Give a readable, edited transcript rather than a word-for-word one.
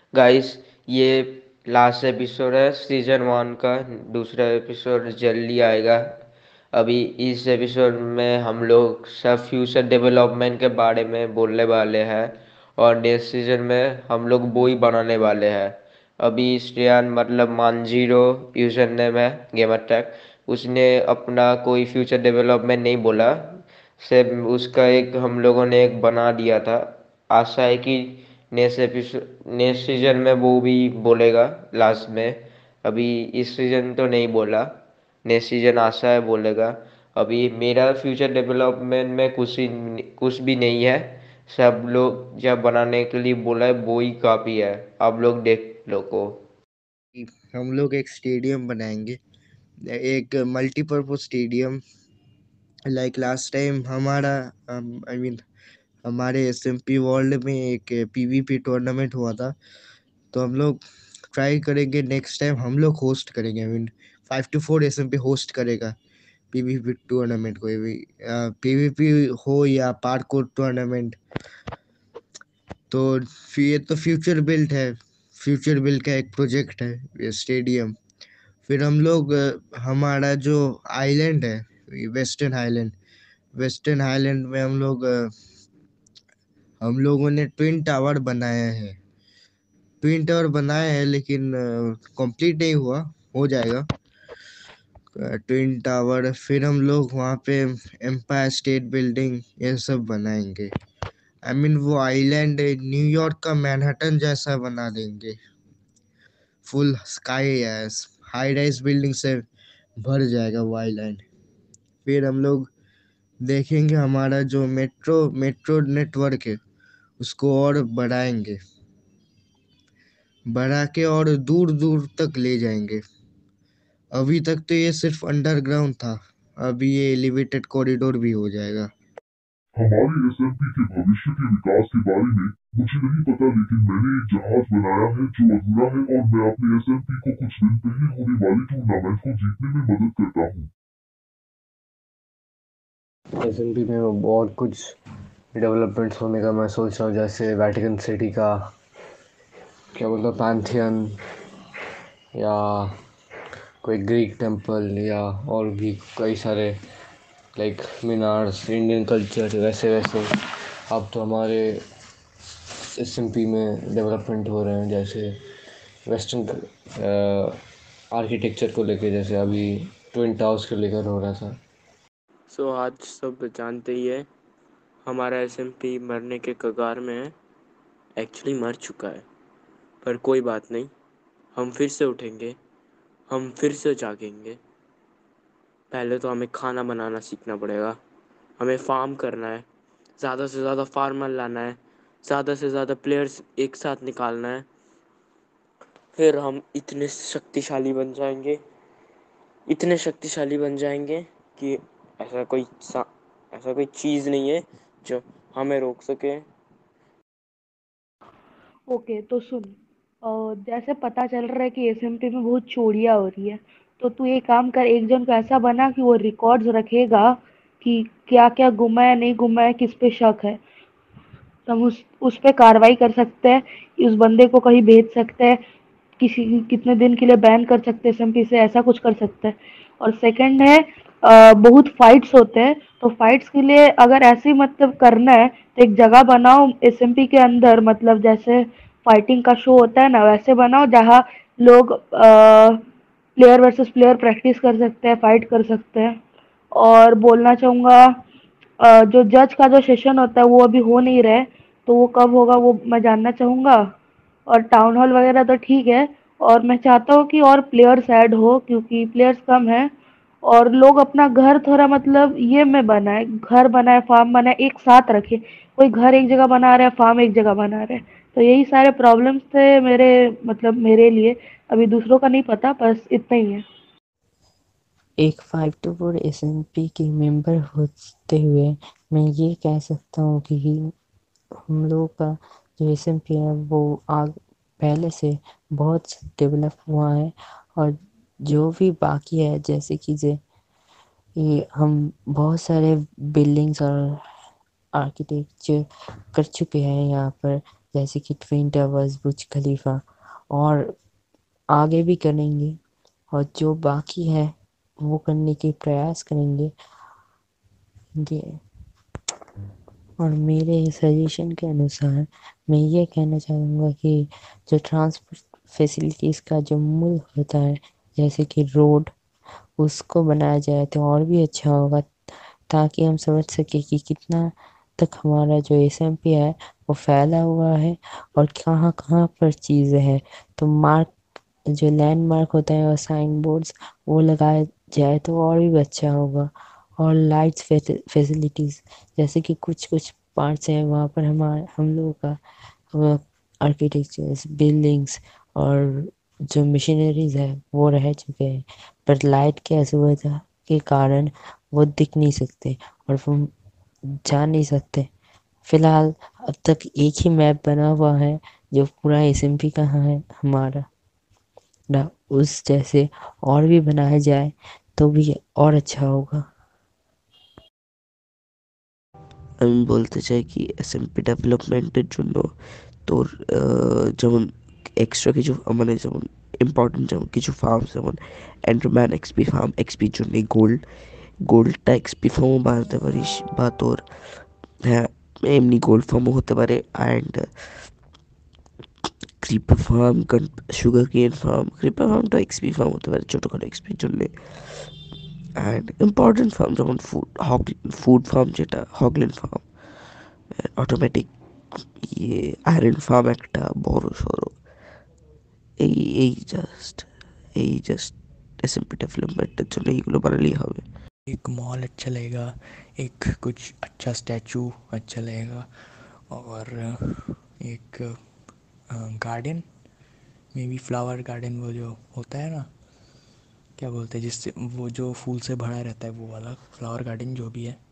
Guys, ये last episode है season 1 का। दूसरा एपिसोड जल्दी आएगा। अभी इस एपिसोड में हम लोग सब फ्यूचर डेवलपमेंट के बारे में बोलने वाले हैं और नेक्स्ट सीजन में हम लोग बोई बनाने वाले हैं। अभी श्रेयान मतलब मानजीरो यूजर नेम है गेमर टैग, उसने अपना कोई फ्यूचर डेवलपमेंट नहीं बोला। सिर्फ उसका एक हम लोगों ने एक बना दिया था। आशा है कि नेक्स्ट सीजन में वो भी बोलेगा लास्ट में। अभी इस सीजन तो नहीं बोला, नेक्स्ट सीजन आशा है बोलेगा। अभी मेरा फ्यूचर डेवलपमेंट में कुछ भी नहीं है। सब लोग जब बनाने के लिए बोला है वो ही काफ़ी है। आप लोग देख लो को। हम लोग एक स्टेडियम बनाएंगे, एक multipurpose stadium. Like last time हमारा आई मीन हमारे एसएमपी वर्ल्ड में एक पीवीपी टूर्नामेंट हुआ था। तो हम लोग ट्राई करेंगे नेक्स्ट टाइम हम लोग होस्ट करेंगे। I mean 5 to 4 SMP host करेगा पीवीपी टूर्नामेंट, कोई भी पीवीपी हो या पार्कोर टूर्नामेंट। तो ये तो फ्यूचर बिल्ड है, फ्यूचर बिल्ड का एक प्रोजेक्ट है ये स्टेडियम। फिर हम लोग हमारा जो आइलैंड है वेस्टर्न आइलैंड में हम लोगों ने ट्विन टावर बनाया है। ट्विन टावर बनाया है लेकिन कंप्लीट नहीं हुआ, हो जाएगा ट्विन टावर। फिर हम लोग वहाँ पे एम्पायर स्टेट बिल्डिंग ये सब बनाएंगे। आई मीन वो आइलैंड न्यूयॉर्क का मैनहट्टन जैसा बना देंगे। Full sky high rise building से भर जाएगा वो आइलैंड। फिर हम लोग देखेंगे हमारा जो मेट्रो नेटवर्क है उसको और बढ़ाएंगे, बढ़ा के और दूर दूर तक ले जाएंगे। अभी तक तो ये सिर्फ अंडरग्राउंड था, अभी ये एलिवेटेड कॉरिडोर भी हो जाएगा। हमारे एसएमपी के भविष्य के विकास के बारे में मुझे नहीं पता, लेकिन मैंने एक जहाज बनाया है जो अधूरा है और मैं अपने एसएमपी को कुछ दिन पहले होने वाली टूर्नामेंट को जीतने में मदद करता हूँ। एसएनपी में बहुत कुछ डेवलपमेंट्स होने का मैं सोच रहा हूँ, जैसे वेटिकन सिटी का क्या बोलता पैंथियन, या कोई ग्रीक टेम्पल, या और भी कई सारे लाइक मीनार्स, इंडियन कल्चर वैसे वैसे। अब तो हमारे एसएमपी में डेवलपमेंट हो रहे हैं, जैसे वेस्टर्न आर्किटेक्चर को लेके, जैसे अभी ट्विन टावर्स को लेकर हो रहा था। आज सब जानते ही है हमारा एसएमपी मरने के कगार में है। एक्चुअली मर चुका है, पर कोई बात नहीं, हम फिर से उठेंगे, हम फिर से जागेंगे। पहले तो हमें खाना बनाना सीखना पड़ेगा, हमें फार्म करना है, ज़्यादा से ज़्यादा फार्मर लाना है, ज़्यादा से ज़्यादा प्लेयर्स एक साथ निकालना है। फिर हम इतने शक्तिशाली बन जाएंगे, इतने शक्तिशाली बन जाएंगे कि ऐसा कोई ऐसा कोई चीज़ नहीं है जो हमें रोक सके। ओके तो सुन, जैसे पता चल रहा है कि एसएमपी में बहुत चोरियां हो रही है, तो तू एक काम कर, एक जन को ऐसा बना कि वो रिकॉर्ड्स रखेगा कि क्या क्या गुमा है, नहीं गुमा है, किस पे शक है। तो हम उस पे कार्रवाई कर सकते हैं, उस बंदे को कहीं भेज सकते हैं, किसी कितने दिन के लिए बैन कर सकते हैं एसएमपी से, ऐसा कुछ कर सकते हैं। और सेकंड है, बहुत फाइट्स होते हैं, तो फाइट्स के लिए अगर ऐसे ही मतलब करना है तो एक जगह बनाओ एसएमपी के अंदर, मतलब जैसे फाइटिंग का शो होता है ना वैसे बनाओ, जहाँ लोग प्लेयर वर्सेस प्लेयर प्रैक्टिस कर सकते हैं, फाइट कर सकते हैं। और बोलना चाहूँगा, जो जज का जो सेशन होता है वो अभी हो नहीं रहा है, तो वो कब होगा वो मैं जानना चाहूँगा। और टाउन हॉल वगैरह तो ठीक है, और मैं चाहता हूँ कि और प्लेयर्स ऐड हो क्योंकि प्लेयर्स कम है। और लोग अपना घर थोड़ा मतलब ये में बनाए, घर बनाए, फार्म बनाए, एक साथ रखे। कोई घर एक जगह बना रहा है, फार्म एक जगह बना रहा है। तो यही सारे प्रॉब्लम्स थे मेरे, मतलब मेरे लिए। अभी दूसरों का नहीं पता, बस इतना ही है। एक 5 to 4 एसएमपी के मेंबर होते हुए मैं ये कह सकता हूँ कि हम लोगों का जो एसएमपी है वो आग पहले से बहुत डेवलप हुआ है। और जो भी बाकी है, जैसे कि ये हम बहुत सारे बिल्डिंग्स और आर्किटेक्चर कर चुके हैं यहाँ पर। जैसे कि ट्विन टावर्स, बुर्ज खलीफा, और आगे भी करेंगे, और जो बाकी है वो करने के प्रयास करेंगे। और मेरे सजेशन के अनुसार मैं ये कहना चाहूँगा कि जो ट्रांसपोर्ट फैसिलिटीज़ का जो मूल होता है, जैसे कि रोड, उसको बनाया जाए तो और भी अच्छा होगा, ताकि हम समझ सके कि कितना तक हमारा जो एसएमपी है वो फैला हुआ है और कहाँ कहाँ पर चीज़ें हैं। तो मार्क, जो लैंडमार्क होता है और साइन बोर्ड्स, वो लगाया जाए तो और भी अच्छा होगा। और लाइट्स फैसिलिटीज़, जैसे कि कुछ कुछ पार्ट्स हैं वहाँ पर हम लोगों का आर्किटेक्चर्स, बिल्डिंग्स और जो मशीनरीज है वो रह चुके हैं, पर लाइट की असुविधा के कारण वो दिख नहीं सकते और वो जा नहीं सकते। फिलहाल अब तक एक ही मैप बना हुआ है जो पूरा एसएमपी का है हमारा ना, उस जैसे और भी बनाया जाए तो भी और अच्छा होगा। আমি বলতে চাই কি এসএমপি ডেভেলপমেন্টের জন্য তোর যেমন এক্সট্রা কিছু মানে যেমন ইম্পর্টেন্ট যেমন কিছু ফার্ম, যেমন অ্যান্ড্রোম্যান এক্সপি ফার্ম, এক্সপির জন্য গোল্ডটা এক্সপি ফার্মও বানাতে পারিস, বা তোর হ্যাঁ এমনি গোল্ড ফার্মও হতে পারে। And creeper farm, sugar cane farm, creeper ফার্মটা এক্সপি ফার্ম হতে পারে ছোটোখাটো এক্সপির জন্যে। অ্যান্ড ইম্পর্টেন্ট ফার্ম যেমন ফুড ফার্ম, যেটা হগল্যান্ড ফার্ম, অটোমেটিক আয়রন ফার্ম একটা বড় সড়ো, এই এই জাস্ট এই জাস্ট এসএমপি ডেভেলপমেন্টের জন্য এইগুলো बानालेই হবে। एक मॉल अच्छा लगेगा, एक कुछ अच्छा स्टैचू अच्छा लगेगा, और एक गार्डन में भी, फ्लावर गार्डन, वो जो होता है ना, क्या बोलते हैं जिससे वो जो फूल से भरा रहता है, वो वाला फ्लावर गार्डन जो भी है